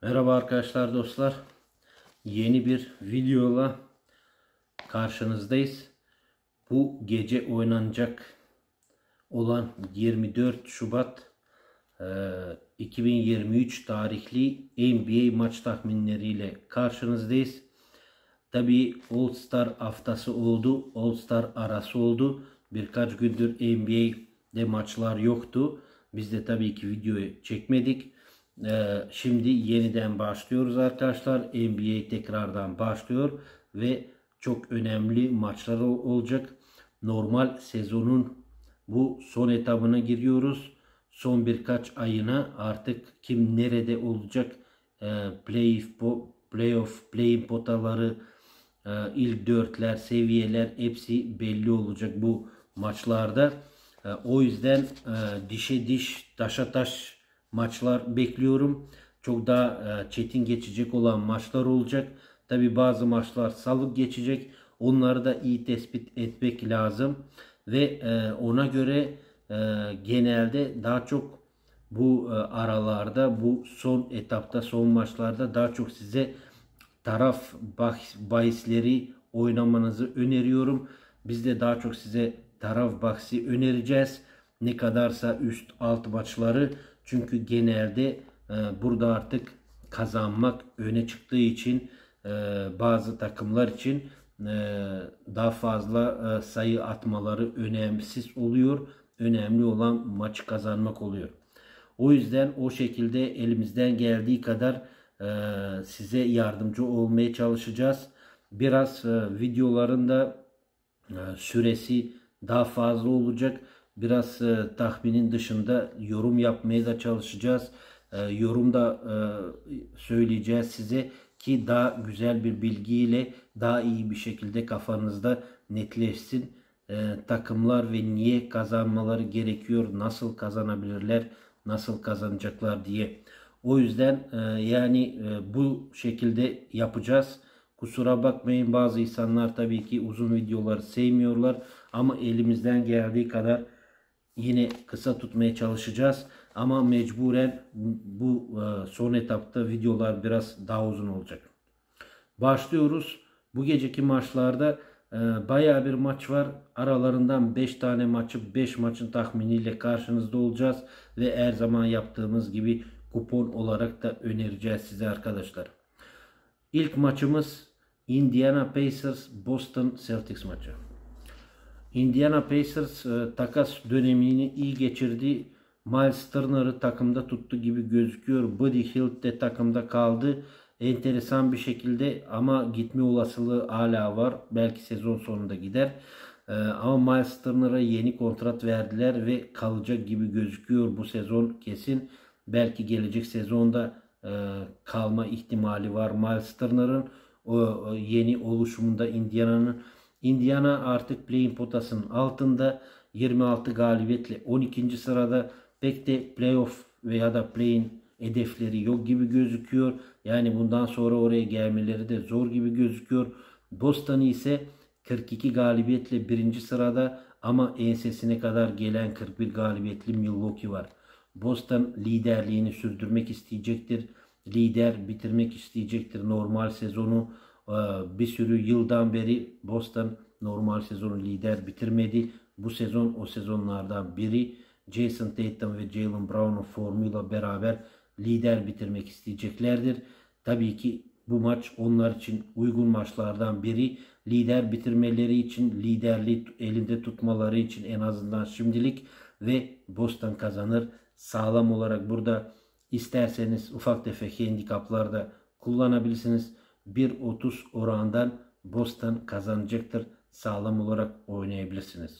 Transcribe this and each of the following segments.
Merhaba arkadaşlar, dostlar. Yeni bir videoyla karşınızdayız. Bu gece oynanacak olan 24 Şubat 2023 tarihli NBA maç tahminleriyle karşınızdayız. Tabii All Star haftası oldu. All Star arası oldu. Birkaç gündür NBA'de maçlar yoktu. Biz de tabii ki videoyu çekmedik. Şimdi yeniden başlıyoruz arkadaşlar. NBA tekrardan başlıyor ve çok önemli maçlar olacak. Normal sezonun bu son etabına giriyoruz. Son birkaç ayına artık kim nerede olacak, playoff, play-in potaları, ilk dörtler, seviyeler hepsi belli olacak bu maçlarda. O yüzden dişe diş, taşa taş maçlar bekliyorum. Çok daha çetin geçecek olan maçlar olacak. Tabi bazı maçlar salık geçecek. Onları da iyi tespit etmek lazım. Ve ona göre genelde daha çok bu aralarda, bu son etapta, son maçlarda daha çok size taraf bahisleri oynamanızı öneriyorum. Biz de daha çok size taraf bahsi önereceğiz. Ne kadarsa üst alt maçları. Çünkü genelde burada artık kazanmak öne çıktığı için bazı takımlar için daha fazla sayı atmaları önemsiz oluyor. Önemli olan maçı kazanmak oluyor. O yüzden o şekilde elimizden geldiği kadar size yardımcı olmaya çalışacağız. Biraz videoların da süresi daha fazla olacak. Biraz tahminin dışında yorum yapmaya da çalışacağız. Yorumda söyleyeceğiz size ki daha güzel bir bilgiyle daha iyi bir şekilde kafanızda netleşsin. Takımlar ve niye kazanmaları gerekiyor, nasıl kazanabilirler, nasıl kazanacaklar diye. O yüzden bu şekilde yapacağız. Kusura bakmayın, bazı insanlar tabii ki uzun videoları sevmiyorlar ama elimizden geldiği kadar yine kısa tutmaya çalışacağız. Ama mecburen bu son etapta videolar biraz daha uzun olacak. Başlıyoruz. Bu geceki maçlarda bayağı bir maç var. Aralarından 5 tane maçı 5 maçın tahminiyle karşınızda olacağız. Ve her zaman yaptığımız gibi kupon olarak da önereceğiz size arkadaşlar. İlk maçımız Indiana Pacers Boston Celtics maçı. Indiana Pacers takas dönemini iyi geçirdi. Miles Turner'ı takımda tuttu gibi gözüküyor. Buddy Hield de takımda kaldı. Enteresan bir şekilde ama gitme olasılığı hala var. Belki sezon sonunda gider. Ama Miles Turner'a yeni kontrat verdiler ve kalacak gibi gözüküyor bu sezon kesin. Belki gelecek sezonda kalma ihtimali var Miles Turner'ın. O yeni oluşumunda Indiana'nın. Indiana artık play-in potasının altında, 26 galibiyetle 12. sırada. Pek de playoff veya da play-in hedefleri yok gibi gözüküyor. Yani bundan sonra oraya gelmeleri de zor gibi gözüküyor. Boston ise 42 galibiyetle 1. sırada ama ensesine kadar gelen 41 galibiyetli Milwaukee var. Boston liderliğini sürdürmek isteyecektir. Lider bitirmek isteyecektir normal sezonu. Bir sürü yıldan beri Boston normal sezonu lider bitirmedi. Bu sezon o sezonlardan biri. Jason Tatum ve Jaylen Brown'un formuyla beraber lider bitirmek isteyeceklerdir. Tabii ki bu maç onlar için uygun maçlardan biri. Lider bitirmeleri için, liderliği elinde tutmaları için en azından şimdilik ve Boston kazanır. Sağlam olarak burada isterseniz ufak tefek handikaplar da kullanabilirsiniz. 1.30 orandan Boston kazanacaktır. Sağlam olarak oynayabilirsiniz.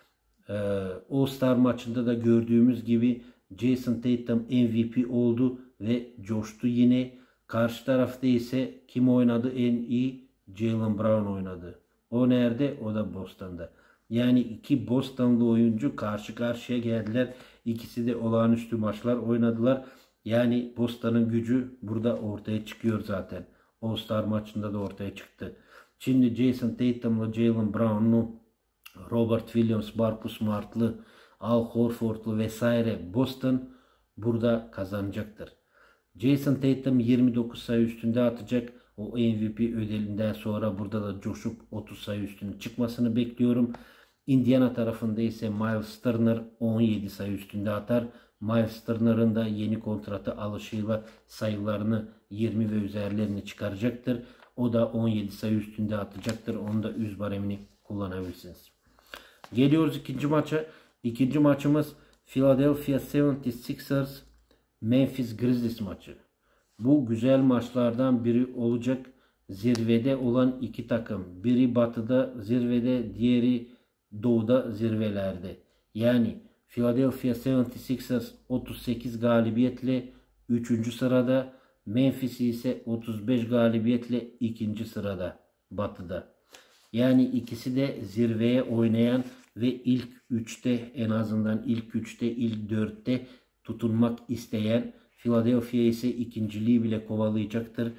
All Star maçında da gördüğümüz gibi Jason Tatum MVP oldu ve coştu yine. Karşı tarafta ise kim oynadı en iyi? Jaylen Brown oynadı. O nerede? O da Boston'da. Yani iki Boston'lı oyuncu karşı karşıya geldiler. İkisi de olağanüstü maçlar oynadılar. Yani Boston'ın gücü burada ortaya çıkıyor zaten. All Star maçında da ortaya çıktı. Şimdi Jason Tatum'la Jaylen Brown'lu, Robert Williams, Marcus Smart'lı, Al Horford'lu vesaire Boston burada kazanacaktır. Jason Tatum 29 sayı üstünde atacak. O MVP ödelinden sonra burada da coşup 30 sayı üstüne çıkmasını bekliyorum. Indiana tarafında ise Miles Turner 17 sayı üstünde atar. Miles Turner'ın da yeni kontratı alışıyla sayılarını 20 ve üzerlerini çıkaracaktır. O da 17 sayı üstünde atacaktır. Onu da üst baremini kullanabilirsiniz. Geliyoruz ikinci maça. İkinci maçımız Philadelphia 76ers Memphis Grizzlies maçı. Bu güzel maçlardan biri olacak. Zirvede olan iki takım. Biri batıda zirvede, diğeri doğuda zirvelerde. Yani Philadelphia 76ers 38 galibiyetle 3. sırada. Memphis ise 35 galibiyetle 2. sırada batıda. Yani ikisi de zirveye oynayan ve ilk 3'te, en azından ilk 3'te, ilk 4'te tutunmak isteyen. Philadelphia ise ikinciliği bile kovalayacaktır.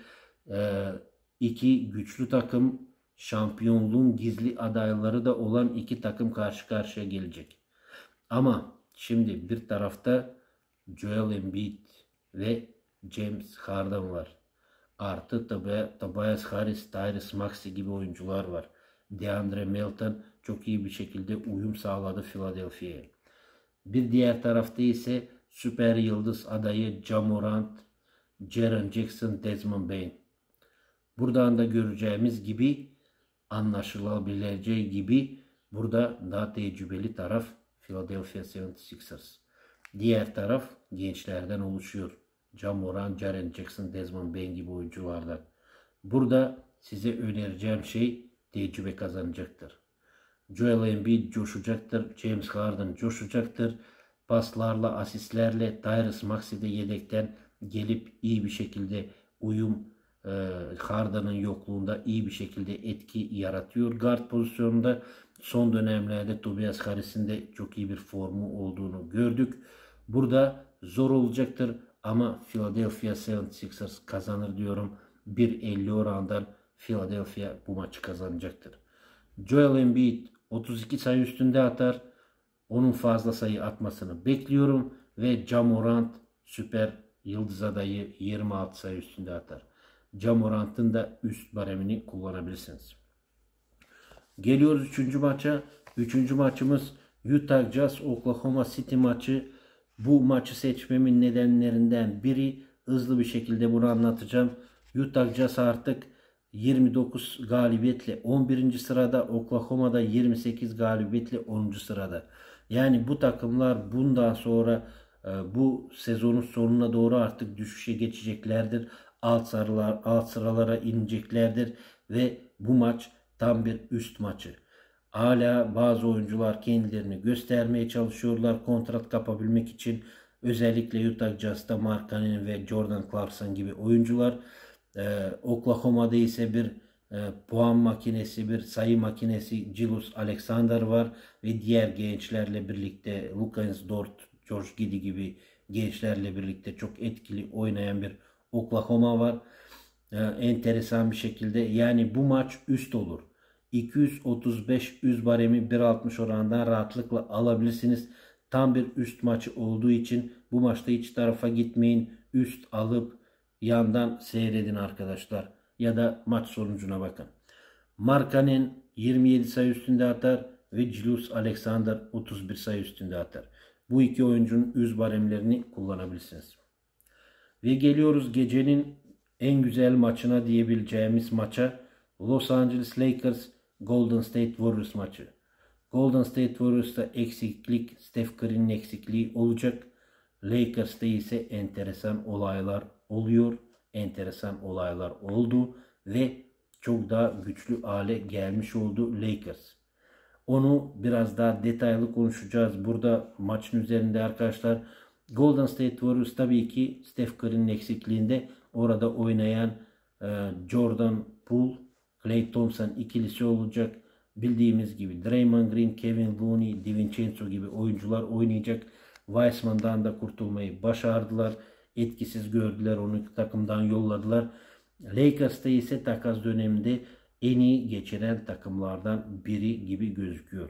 İki güçlü takım, şampiyonluğun gizli adayları da olan iki takım karşı karşıya gelecek. Ama şimdi bir tarafta Joel Embiid ve James Harden var. Artı Tobias Harris, Tyrese Maxey gibi oyuncular var. DeAndre Melton çok iyi bir şekilde uyum sağladı Philadelphia'ya. Bir diğer tarafta ise süper yıldız adayı Ja Morant, Jaren Jackson, Desmond Bane. Buradan da göreceğimiz gibi, anlaşılabileceği gibi burada daha tecrübeli taraf Philadelphia 76ers. Diğer taraf gençlerden oluşuyor. Ja Morant, Jaren Jackson, Desmond Bane gibi oyunculardan. Burada size önereceğim şey tecrübe kazanacaktır. Joel Embiid coşacaktır. James Harden coşacaktır. Paslarla, asistlerle Tyrese Maxey de yedekten gelip iyi bir şekilde uyum, Harden'ın yokluğunda iyi bir şekilde etki yaratıyor. Guard pozisyonunda son dönemlerde Tobias Harris'in de çok iyi bir formu olduğunu gördük. Burada zor olacaktır ama Philadelphia 76ers kazanır diyorum. 1.50 orandan Philadelphia bu maçı kazanacaktır. Joel Embiid 32 sayı üstünde atar. Onun fazla sayı atmasını bekliyorum. Ve Ja Morant süper yıldız adayı 26 sayı üstünde atar. Ja Morant'ın da üst baremini kullanabilirsiniz. Geliyoruz 3. maça. 3. maçımız Utah Jazz Oklahoma City maçı. Bu maçı seçmemin nedenlerinden biri, hızlı bir şekilde bunu anlatacağım. Utah Jazz artık 29 galibiyetle 11. sırada, Oklahoma'da 28 galibiyetle 10. sırada. Yani bu takımlar bundan sonra bu sezonun sonuna doğru artık düşüşe geçeceklerdir. Alt sıralara ineceklerdir ve bu maç tam bir üst maçı. Hala bazı oyuncular kendilerini göstermeye çalışıyorlar kontrat kapabilmek için. Özellikle Utah Jazz'ta Markkanen ve Jordan Clarkson gibi oyuncular. Oklahoma'da ise bir puan makinesi, bir sayı makinesi Julius Alexander var ve diğer gençlerle birlikte Lukas Dort, George Giddey gibi gençlerle birlikte çok etkili oynayan bir Oklahoma var. Enteresan bir şekilde, yani bu maç üst olur. 235 üst baremi 1.60 oranından rahatlıkla alabilirsiniz. Tam bir üst maçı olduğu için bu maçta hiç tarafa gitmeyin. Üst alıp yandan seyredin arkadaşlar. Ya da maç sonucuna bakın. Markkanen 27 sayı üstünde atar ve Julius Alexander 31 sayı üstünde atar. Bu iki oyuncunun üst baremlerini kullanabilirsiniz. Ve geliyoruz gecenin en güzel maçına diyebileceğimiz maça. Los Angeles Lakers Golden State Warriors maçı. Golden State Warriors'ta eksiklik, Steph Curry'nin eksikliği olacak. Lakers'ta ise enteresan olaylar oluyor. Enteresan olaylar oldu ve çok daha güçlü hale gelmiş oldu Lakers. Onu biraz daha detaylı konuşacağız burada maçın üzerinde arkadaşlar. Golden State Warriors tabii ki Steph Curry'nin eksikliğinde orada oynayan Jordan Poole, Klay Thompson ikilisi olacak. Bildiğimiz gibi Draymond Green, Kevin Looney, DiVincenzo gibi oyuncular oynayacak. Wiseman'dan da kurtulmayı başardılar. Etkisiz gördüler, onu takımdan yolladılar. Lakers'ta ise takas döneminde en iyi geçiren takımlardan biri gibi gözüküyor.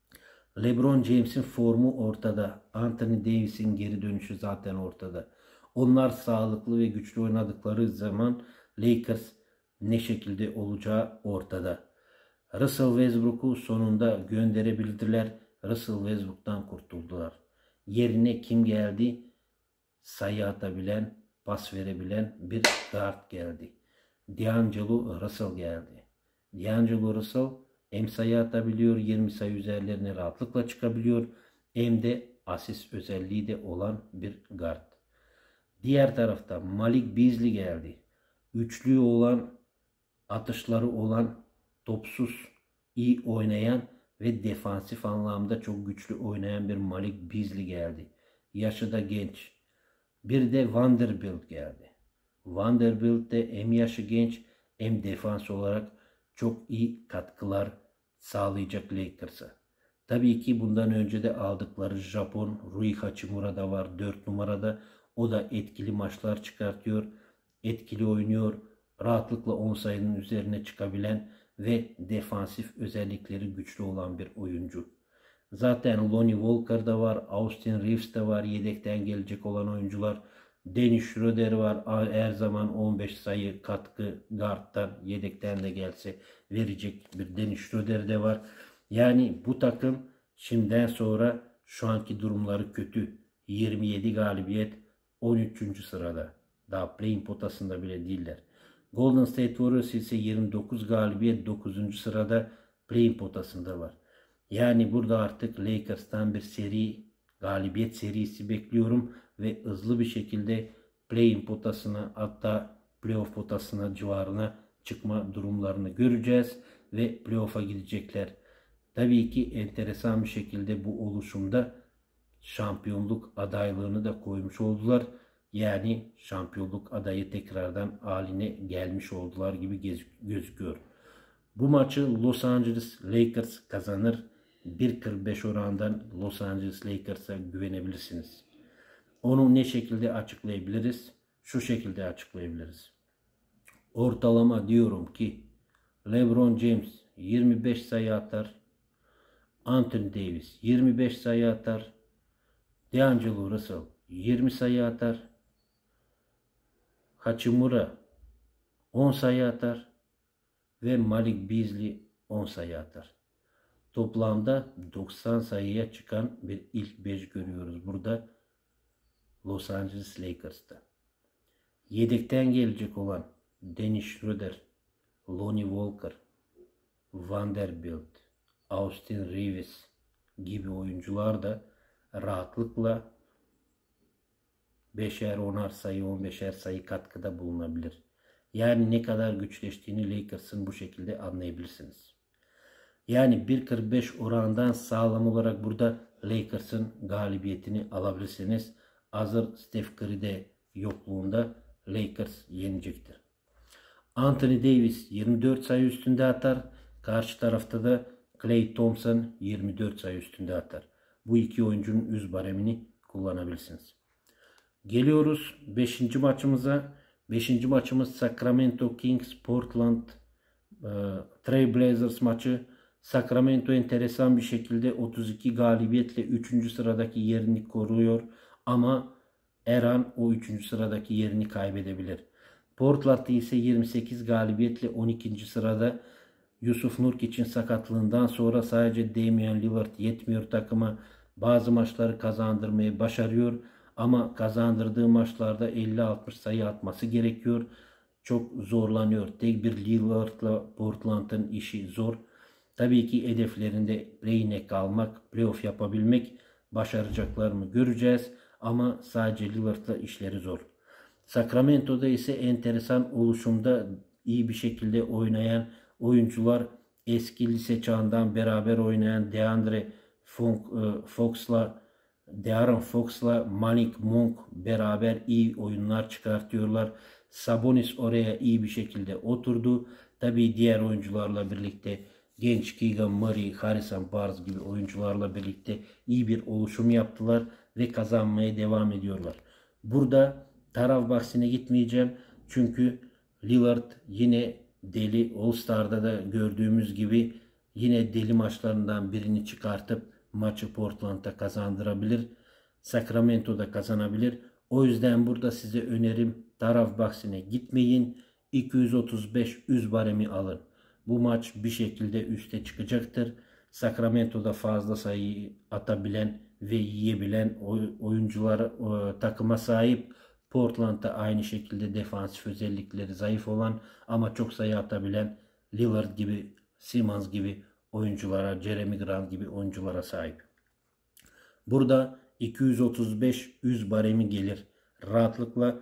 LeBron James'in formu ortada. Anthony Davis'in geri dönüşü zaten ortada. Onlar sağlıklı ve güçlü oynadıkları zaman Lakers ne şekilde olacağı ortada. Russell Westbrook'u sonunda gönderebildiler. Russell Westbrook'tan kurtuldular. Yerine kim geldi? Sayı atabilen, pas verebilen bir guard geldi. D'Angelo Russell geldi. D'Angelo Russell hem sayı atabiliyor, 20 sayı üzerlerine rahatlıkla çıkabiliyor, hem de asist özelliği de olan bir guard. Diğer tarafta Malik Beasley geldi. Üçlü olan, atışları olan, topsuz iyi oynayan ve defansif anlamda çok güçlü oynayan bir Malik Beasley geldi. Yaşı da genç. Bir de Vanderbilt geldi. Vanderbilt de hem yaşı genç hem defans olarak çok iyi katkılar sağlayacak Lakers'a. Tabii ki bundan önce de aldıkları Japon Rui Hachimura da var 4 numarada. O da etkili maçlar çıkartıyor. Etkili oynuyor. Rahatlıkla 10 sayının üzerine çıkabilen ve defansif özellikleri güçlü olan bir oyuncu. Zaten Lonnie Walker da var. Austin Reeves de var. Yedekten gelecek olan oyuncular. Dennis Schroeder var. Her zaman 15 sayı katkı guard'tan yedekten de gelse verecek bir Dennis Schroeder de var. Yani bu takım şimdiden sonra şu anki durumları kötü. 27 galibiyet 13. sırada. Daha play-in potasında bile değiller. Golden State Warriors ise 29 galibiyet 9. sırada play-in potasında var. Yani burada artık Lakers'tan bir seri, galibiyet serisi bekliyorum ve hızlı bir şekilde play-in potasına, hatta playoff potasına civarına çıkma durumlarını göreceğiz ve playoff'a gidecekler. Tabii ki enteresan bir şekilde bu oluşumda şampiyonluk adaylığını da koymuş oldular. Yani şampiyonluk adayı tekrardan haline gelmiş oldular gibi gözüküyor. Bu maçı Los Angeles Lakers kazanır. 1.45 orandan Los Angeles Lakers'a güvenebilirsiniz. Onu ne şekilde açıklayabiliriz? Şu şekilde açıklayabiliriz. Ortalama diyorum ki LeBron James 25 sayı atar. Anthony Davis 25 sayı atar. D'Angelo Russell 20 sayı atar. Hachimura 10 sayı atar. Ve Malik Beasley 10 sayı atar. Toplamda 90 sayıya çıkan bir ilk 5 görüyoruz burada Los Angeles Lakers'ta. Yedekten gelecek olan Dennis Schroeder, Lonnie Walker, Vanderbilt, Austin Reeves gibi oyuncular da rahatlıkla 5'er 10'ar sayı 15'er sayı katkıda bulunabilir. Yani ne kadar güçleştiğini Lakers'ın bu şekilde anlayabilirsiniz. Yani 1.45 orandan sağlam olarak burada Lakers'ın galibiyetini alabilirsiniz. Hazır Steph Curry'de yokluğunda Lakers yenecektir. Anthony Davis 24 sayı üstünde atar. Karşı tarafta da Klay Thompson 24 sayı üstünde atar. Bu iki oyuncunun üz baremini kullanabilirsiniz. Geliyoruz 5. maçımıza. 5. maçımız Sacramento Kings Portland Trail Blazers maçı. Sacramento enteresan bir şekilde 32 galibiyetle 3. sıradaki yerini koruyor. Ama her an o 3. sıradaki yerini kaybedebilir. Portland ise 28 galibiyetle 12. sırada. Yusuf Nurkic'in sakatlığından sonra sadece Damian Lillard yetmiyor takıma. Bazı maçları kazandırmayı başarıyor. Ama kazandırdığı maçlarda 50-60 sayı atması gerekiyor. Çok zorlanıyor. Tek bir Lillard'la Portland'ın işi zor. Tabii ki hedeflerinde play-in'e kalmak, playoff yapabilmek, başaracaklar mı göreceğiz. Ama sadece Lillard'la işleri zor. Sacramento'da ise enteresan oluşumda iyi bir şekilde oynayan oyuncular, eski lise çağından beraber oynayan De'Aaron Fox'la Malik Monk beraber iyi oyunlar çıkartıyorlar. Sabonis oraya iyi bir şekilde oturdu. Tabii diğer oyuncularla birlikte genç Keegan Murray, Harrison Barnes gibi oyuncularla birlikte iyi bir oluşum yaptılar ve kazanmaya devam ediyorlar. Burada taraf bahsine gitmeyeceğim. Çünkü Lillard yine deli, All-Star'da da gördüğümüz gibi yine deli maçlarından birini çıkartıp maçı Portland'a kazandırabilir. Sacramento'da kazanabilir. O yüzden burada size önerim taraf bahsine gitmeyin. 235 üst baremi alın. Bu maç bir şekilde üste çıkacaktır. Sacramento'da fazla sayı atabilen ve yiyebilen oyunculara takıma sahip. Portland'da aynı şekilde defansif özellikleri zayıf olan ama çok sayı atabilen Lillard gibi, Simmons gibi oyunculara, Jeremy Grant gibi oyunculara sahip. Burada 235 üst baremi gelir. Rahatlıkla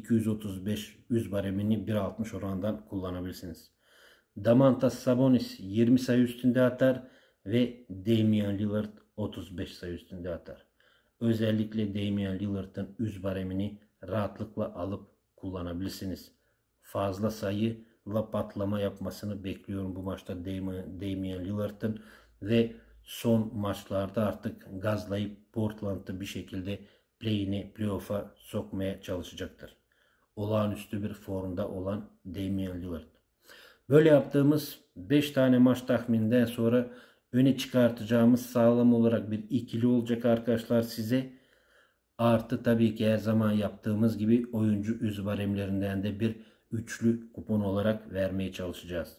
235 üst baremini 1.60 orandan kullanabilirsiniz. Domantas Sabonis 20 sayı üstünde atar ve Damian Lillard 35 sayı üstünde atar. Özellikle Damian Lillard'ın üst baremini rahatlıkla alıp kullanabilirsiniz. Fazla sayıyla patlama yapmasını bekliyorum bu maçta Damian Lillard'ın ve son maçlarda artık gazlayıp Portland'ı bir şekilde playoff'a sokmaya çalışacaktır. Olağanüstü bir formda olan Damian Lillard. Böyle yaptığımız 5 tane maç tahmininden sonra öne çıkartacağımız sağlam olarak bir ikili olacak arkadaşlar size. Artı tabii ki her zaman yaptığımız gibi oyuncu üst baremlerinden de bir üçlü kupon olarak vermeye çalışacağız.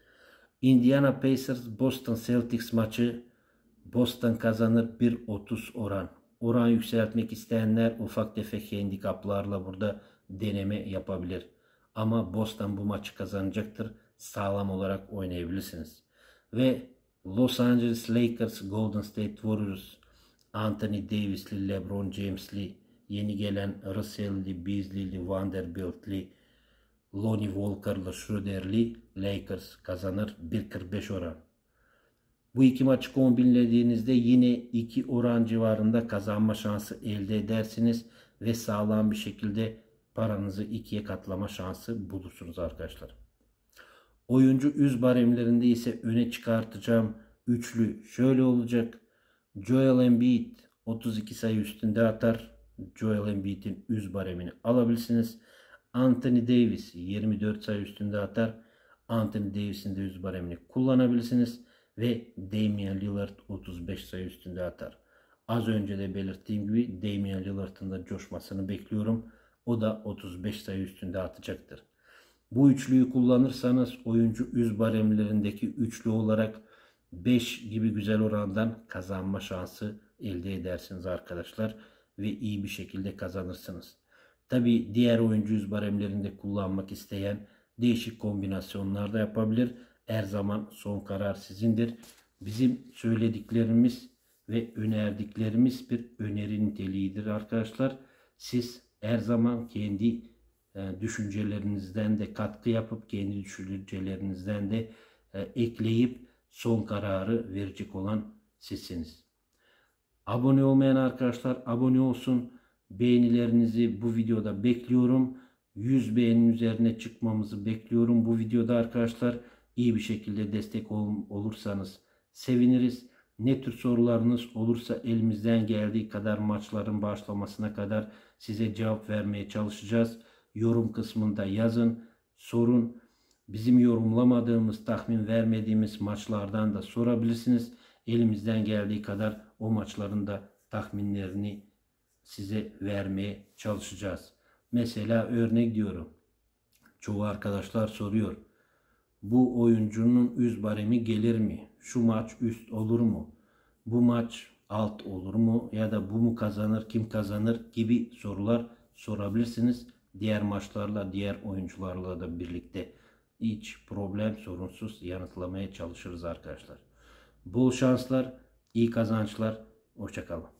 Indiana Pacers Boston Celtics maçı Boston kazanır 1.30 oran. Oran yükseltmek isteyenler ufak tefek handikaplarla burada deneme yapabilir. Ama Boston bu maçı kazanacaktır. Sağlam olarak oynayabilirsiniz. Ve Los Angeles Lakers Golden State Warriors Anthony Davis'li, LeBron James'li, yeni gelen Russell'li, Beasley'li, Vanderbilt'li, Lonnie Walker'lı, Schroeder'li Lakers kazanır 1.45 oran. Bu iki maçı kombinlediğinizde yine 2 oran civarında kazanma şansı elde edersiniz ve sağlam bir şekilde paranızı 2'ye katlama şansı bulursunuz arkadaşlar. Oyuncu üst baremlerinde ise öne çıkartacağım üçlü şöyle olacak. Joel Embiid 32 sayı üstünde atar. Joel Embiid'in üst baremini alabilirsiniz. Anthony Davis 24 sayı üstünde atar. Anthony Davis'in de üst baremini kullanabilirsiniz. Ve Damian Lillard 35 sayı üstünde atar. Az önce de belirttiğim gibi Damian Lillard'ın da coşmasını bekliyorum. O da 35 sayı üstünde atacaktır. Bu üçlüyü kullanırsanız oyuncu üst baremlerindeki üçlü olarak 5 gibi güzel orandan kazanma şansı elde edersiniz arkadaşlar. Ve iyi bir şekilde kazanırsınız. Tabi diğer oyuncu üst baremlerinde kullanmak isteyen değişik kombinasyonlar da yapabilir. Her zaman son karar sizindir. Bizim söylediklerimiz ve önerdiklerimiz bir öneri niteliğidir arkadaşlar. Siz her zaman kendi düşüncelerinizden de katkı yapıp kendi düşüncelerinizden de ekleyip son kararı verecek olan sizsiniz. Abone olmayan arkadaşlar abone olsun. Beğenilerinizi bu videoda bekliyorum. 100 beğenin üzerine çıkmamızı bekliyorum bu videoda arkadaşlar. İyi bir şekilde destek olursanız seviniriz. Ne tür sorularınız olursa elimizden geldiği kadar maçların başlamasına kadar size cevap vermeye çalışacağız. Yorum kısmında yazın, sorun. Bizim yorumlamadığımız, tahmin vermediğimiz maçlardan da sorabilirsiniz. Elimizden geldiği kadar o maçların da tahminlerini size vermeye çalışacağız. Mesela örnek diyorum. Çoğu arkadaşlar soruyor. Bu oyuncunun üst baremi gelir mi? Şu maç üst olur mu? Bu maç alt olur mu? Ya da bu mu kazanır, kim kazanır gibi sorular sorabilirsiniz. Diğer maçlarla, diğer oyuncularla da birlikte hiç problem sorunsuz yanıtlamaya çalışırız arkadaşlar. Bol şanslar, iyi kazançlar, hoşça kalın.